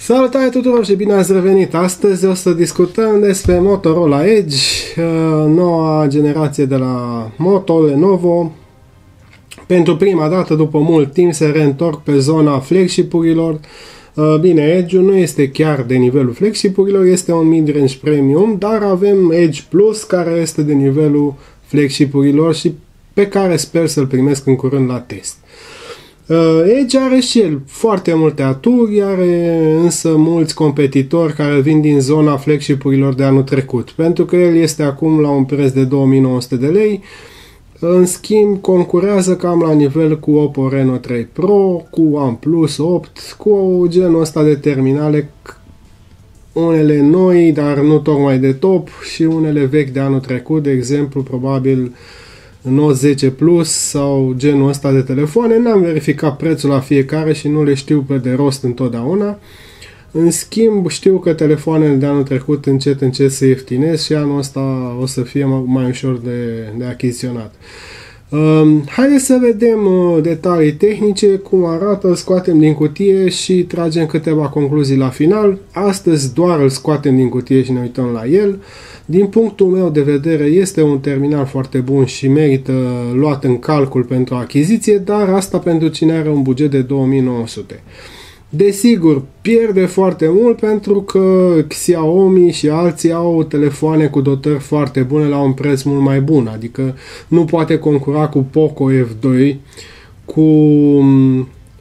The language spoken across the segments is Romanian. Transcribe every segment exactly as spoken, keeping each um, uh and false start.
Salutare tuturor și bine ați revenit! Astăzi o să discutăm despre Motorola Edge, noua generație de la Moto, Lenovo. Pentru prima dată, după mult timp, se reîntorc pe zona flagship-urilor. Bine, Edge-ul nu este chiar de nivelul flagship-urilor, este un mid-range premium, dar avem Edge Plus, care este de nivelul flagship-urilor și pe care sper să-l primesc în curând la test. Edge are și el foarte multe aturi, are însă mulți competitori care vin din zona flagship-urilor de anul trecut, pentru că el este acum la un preț de două mii nouă sute de lei. În schimb, concurează cam la nivel cu Oppo Reno trei Pro, cu OnePlus opt, cu genul ăsta de terminale, unele noi, dar nu tocmai de top, și unele vechi de anul trecut, de exemplu, probabil Note zece Plus sau genul ăsta de telefoane. N-am verificat prețul la fiecare și nu le știu pe de rost întotdeauna. În schimb, știu că telefoanele de anul trecut încet încet se ieftinesc și anul ăsta o să fie mai ușor de, de achiziționat. Um, haideți să vedem uh, detalii tehnice, cum arată, îl scoatem din cutie și tragem câteva concluzii la final. Astăzi doar îl scoatem din cutie și ne uităm la el. Din punctul meu de vedere este un terminal foarte bun și merită luat în calcul pentru achiziție, dar asta pentru cine are un buget de două mii nouă sute. Desigur, pierde foarte mult pentru că Xiaomi și alții au telefoane cu dotări foarte bune la un preț mult mai bun, adică nu poate concura cu Poco F doi, cu uh,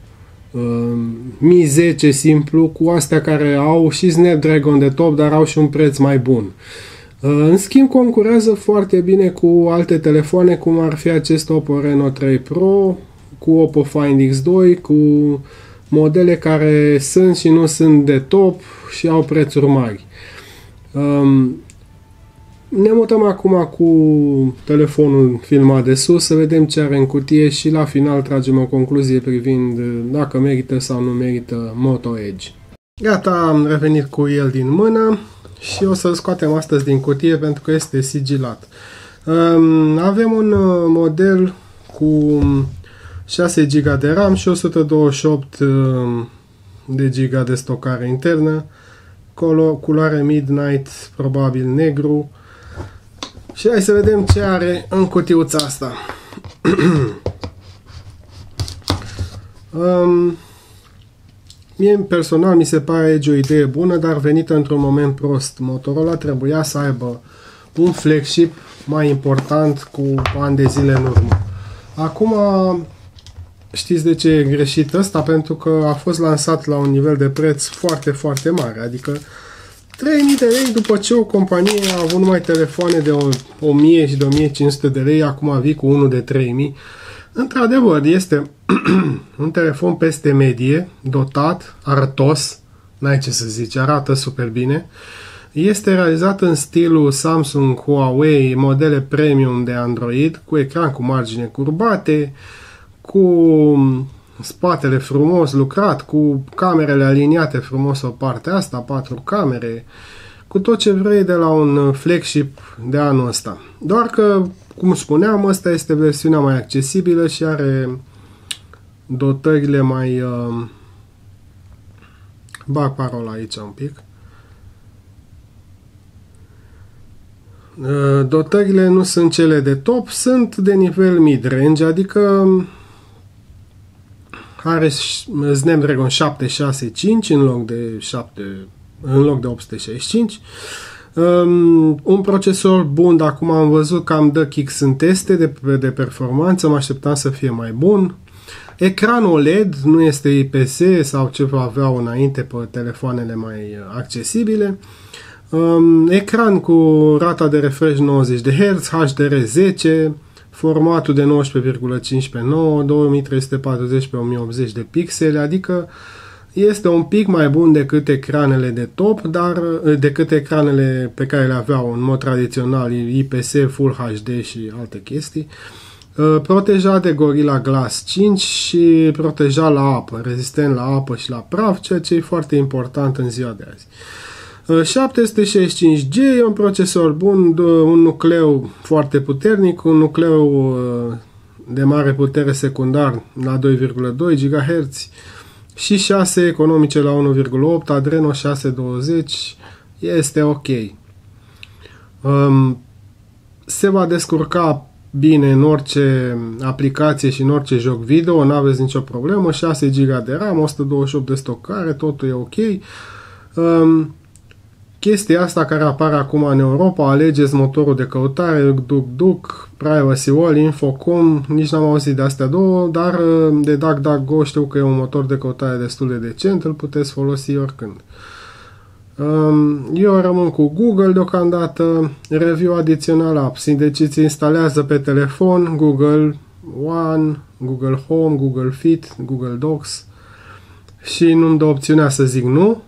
Mi zece simplu, cu astea care au și Snapdragon de top, dar au și un preț mai bun. Uh, în schimb, concurează foarte bine cu alte telefoane, cum ar fi acest Oppo Reno trei Pro, cu Oppo Find X doi, cu modele care sunt și nu sunt de top și au prețuri mari. Um, ne mutăm acum cu telefonul filmat de sus să vedem ce are în cutie și la final tragem o concluzie privind dacă merită sau nu merită Moto Edge. Gata, am revenit cu el din mână și o să-l scoatem astăzi din cutie pentru că este sigilat. Um, avem un model cu șase giga de RAM și o sută douăzeci și opt de giga de stocare internă, culoare Midnight, probabil negru. Și hai să vedem ce are în cutiuța asta. um, mie personal mi se pare Edge o idee bună, dar venită într-un moment prost. Motorola trebuia să aibă un flagship mai important cu ani de zile în urmă. Acum, știți de ce e greșit ăsta? Pentru că a fost lansat la un nivel de preț foarte, foarte mare. Adică trei mii de lei după ce o companie a avut numai telefoane de o mie și de o mie cinci sute de lei, acum vii cu unul de trei mii. Într-adevăr, este un telefon peste medie, dotat, arătos, n-ai ce să zici, arată super bine. Este realizat în stilul Samsung, Huawei, modele premium de Android, cu ecran cu margine curbate, cu spatele frumos lucrat, cu camerele aliniate frumos o parte asta, patru camere, cu tot ce vrei de la un flagship de anul ăsta. Doar că, cum spuneam, ăsta este versiunea mai accesibilă și are dotările mai... Uh, bag parola aici un pic. Uh, dotările nu sunt cele de top, sunt de nivel mid-range, adică are Snapdragon șapte șase cinci în loc de, șapte, în loc de opt sute șaizeci și cinci. Um, un procesor bun, dar acum am văzut că am dă kicks în teste de, de performanță, mă așteptam să fie mai bun. Ecran O L E D, nu este I P S sau ce aveau înainte pe telefoanele mai accesibile. Um, ecran cu rata de refresh nouăzeci de herți, H D R zece, formatul de nouăsprezece virgulă cinci pe nouă, două mii trei sute patruzeci pe o mie optzeci de pixeli, adică este un pic mai bun decât ecranele de top, dar decât ecranele pe care le aveau în mod tradițional, I P S, Full H D și alte chestii. Protejat de Gorilla Glass cinci și protejat la apă, rezistent la apă și la praf, ceea ce e foarte important în ziua de azi. șapte sute șaizeci și cinci G, un procesor bun, un nucleu foarte puternic, un nucleu de mare putere secundar la doi virgulă doi gigahertz, și șase economice la unu virgulă opt, Adreno șase douăzeci, este ok. Um, se va descurca bine în orice aplicație și în orice joc video, nu aveți nicio problemă, șase giga de RAM, o sută douăzeci și opt de stocare, totul e ok. Um, chestia asta care apare acum în Europa, alegeți motorul de căutare, DuckDuck, Privacy Wall, Infocom, nici n-am auzit de astea două, dar de DuckDuckGo știu că e un motor de căutare destul de decent, îl puteți folosi oricând. Eu rămân cu Google deocamdată, review adițional apps, deci îți instalează pe telefon Google One, Google Home, Google Fit, Google Docs și nu-mi dă opțiunea să zic nu.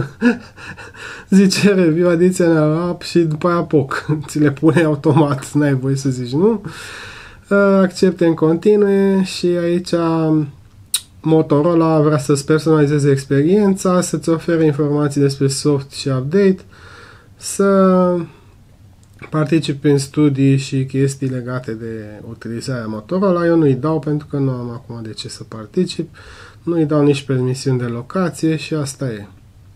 Zice review adițional app și după aia poc, ți le pune automat, n-ai voie să zici nu. Accepte în continue și aici Motorola vrea să-ți personalizeze experiența, să-ți ofere informații despre soft și update, să participi în studii și chestii legate de utilizarea Motorola. Eu nu-i dau pentru că nu am acum de ce să particip, nu-i dau nici permisiuni de locație și asta e.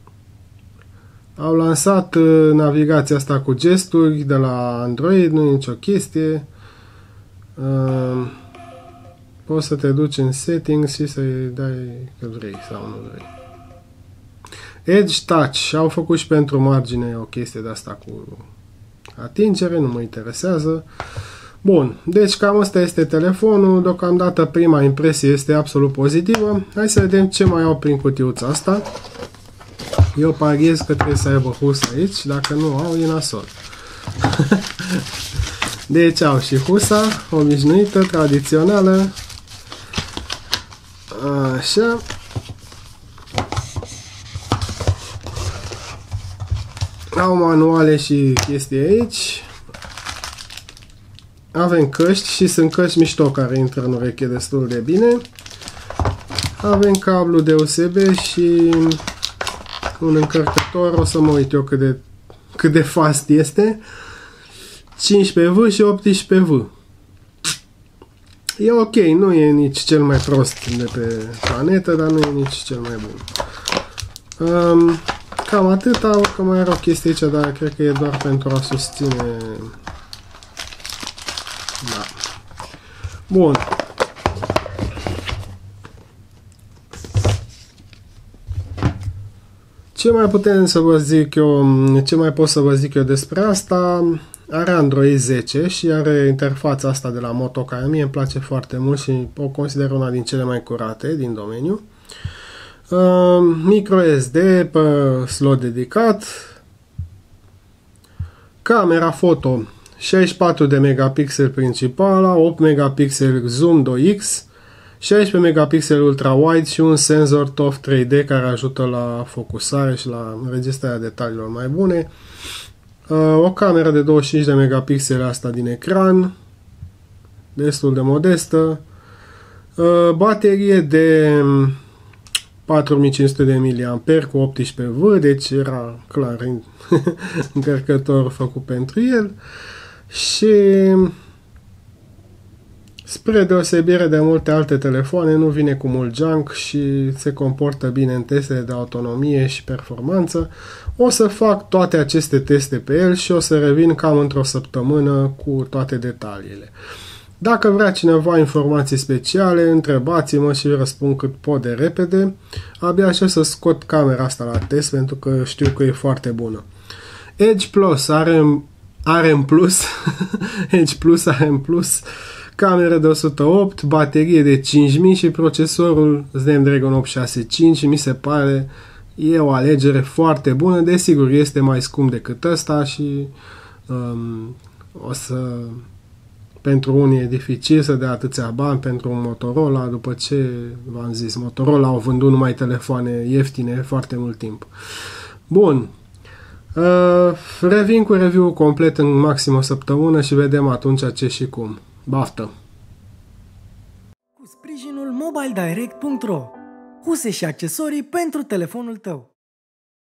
Au lansat navigația asta cu gesturi de la Android, nu e nicio chestie. Uh, Poți să te duci în settings și să-i dai că vrei sau nu vrei. Edge Touch. Au făcut și pentru margine o chestie de asta cu atingere, nu mă interesează. Bun, deci cam asta este telefonul. Deocamdată prima impresie este absolut pozitivă. Hai să vedem ce mai au prin cutiuța asta. Eu pariez că trebuie să aibă hus aici, dacă nu au, e nasol. Deci au și husa, obișnuită, tradițională. Așa. Au manuale și chestii aici. Avem căști și sunt căști mișto care intră în ureche destul de bine. Avem cablu de U S B și un încărcător. O să mă uit eu cât de, cât de fast este. cincisprezece volți și optsprezece volți. E ok, nu e nici cel mai prost de pe planetă, dar nu e nici cel mai bun. Um, cam atâta, că mai are o chestie aici, dar cred că e doar pentru a susține. Da. Bun. Ce mai putem să vă zic eu, ce mai pot să vă zic eu despre asta? Are Android zece și are interfața asta de la Moto, care mie îmi place foarte mult și o consider una din cele mai curate din domeniu. Uh, micro S D pe slot dedicat. Camera foto șaizeci și patru de megapixeli principala, opt megapixeli zoom doi X, șaisprezece megapixeli ultra-wide și un senzor T O F trei D care ajută la focusare și la înregistrarea detaliilor mai bune. O cameră de douăzeci și cinci de megapixeli asta din ecran, destul de modestă. Baterie de patru mii cinci sute de miliamperi cu optsprezece volți, deci era clar încărcător făcut pentru el. Și spre deosebire de multe alte telefoane, nu vine cu mult junk și se comportă bine în testele de autonomie și performanță. O să fac toate aceste teste pe el și o să revin cam într-o săptămână cu toate detaliile. Dacă vrea cineva informații speciale, întrebați-mă și răspund cât pot de repede. Abia așa să scot camera asta la test pentru că știu că e foarte bună. Edge Plus are, are în plus, Edge Plus are în plus cameră de o sută opt, baterie de cinci mii și procesorul Snapdragon opt șase cinci. Mi se pare e o alegere foarte bună. Desigur, este mai scump decât ăsta și um, o să, pentru unii e dificil să dea atâția bani pentru un Motorola, după ce, v-am zis, Motorola au vândut numai telefoane ieftine foarte mult timp. Bun. Uh, revin cu review-ul complet în maxim o săptămână și vedem atunci ce și cum. Baftă! Cu sprijinul mobile direct punct ro, huse și accesorii pentru telefonul tău.